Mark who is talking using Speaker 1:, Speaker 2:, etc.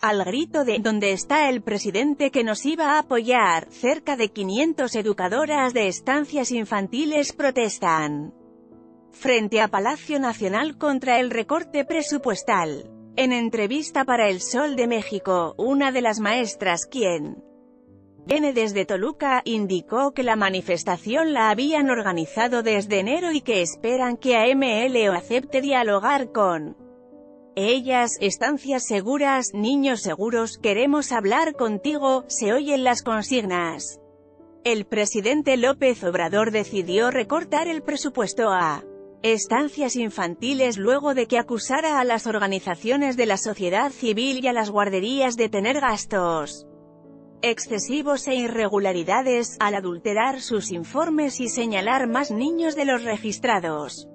Speaker 1: Al grito de «¿Dónde está el presidente que nos iba a apoyar?», cerca de 500 educadoras de estancias infantiles protestan frente a Palacio Nacional contra el recorte presupuestal. En entrevista para El Sol de México, una de las maestras, quien viene desde Toluca, indicó que la manifestación la habían organizado desde enero y que esperan que AMLO acepte dialogar con ellas. Estancias seguras, niños seguros, queremos hablar contigo, se oyen las consignas. El presidente López Obrador decidió recortar el presupuesto a estancias infantiles luego de que acusara a las organizaciones de la sociedad civil y a las guarderías de tener gastos excesivos e irregularidades, al adulterar sus informes y señalar más niños de los registrados.